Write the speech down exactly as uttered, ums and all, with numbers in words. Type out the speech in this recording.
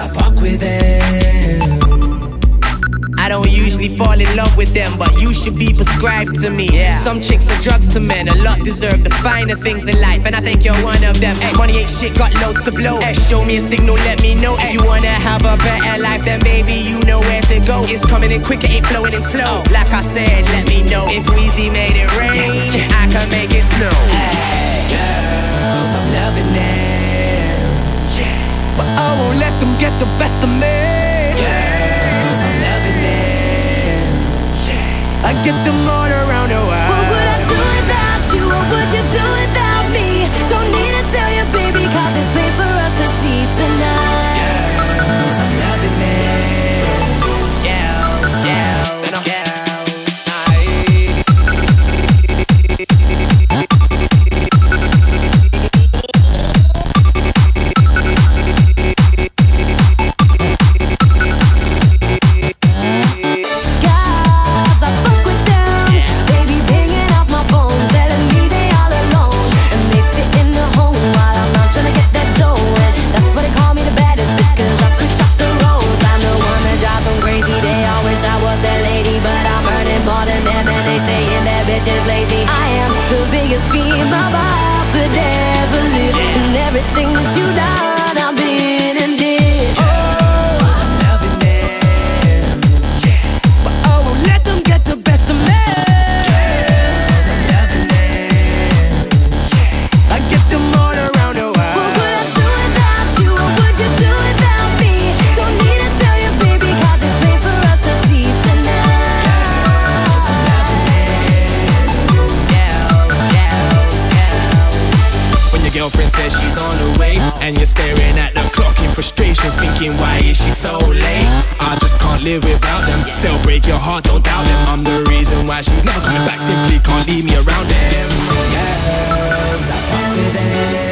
I fuck with them. I don't usually fall in love with them, but you should be prescribed to me. Yeah. Some chicks are drugs to men, a lot deserve the finer things in life, and I think you're one of them. Ay, money ain't shit, got loads to blow. Ay, show me a signal, let me know. Ay, if you wanna have a better life, then baby, you know where to go. It's coming in quick, it ain't flowing in slow. Like I said, let me know. If Weezy made it rain, I can make it snow. Hey, girls, I'm loving them, yeah. But I won't let them get the best of me. Girls, I'm loving them, yeah. I get them all around the world. What would I do without you? What would you do without me? Don't need to tell you, baby, cause it's plain for us to see tonight. Girls, I'm loving them. Girls, girls, girls. Bitches lazy. I am the biggest fiend my boss could ever live. Yeah. And everything that you done, I've been and did. Oh, I'm loving them, yeah. But I won't let them get the best of me. Girls, I'm loving them, yeah. I get them all around the world. What would I do without you? What would you do without me? Don't need to tell you, baby, cause it's plain for us to see tonight. Girlfriend says she's on the way, and you're staring at the clock in frustration, thinking why is she so late? I just can't live without them. They'll break your heart, don't doubt them. I'm the reason why she's never coming back, simply can't leave me around them. Girls, I fuck with them.